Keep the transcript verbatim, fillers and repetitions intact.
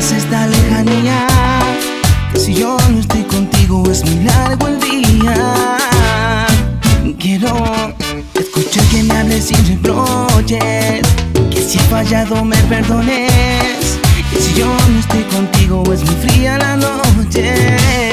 sientas esta lejanía, que si yo no estoy contigo es muy largo el día. Quiero escuchar que me hables sin reproches, que si he fallado me perdones, que si yo no estoy contigo es muy fría la noche.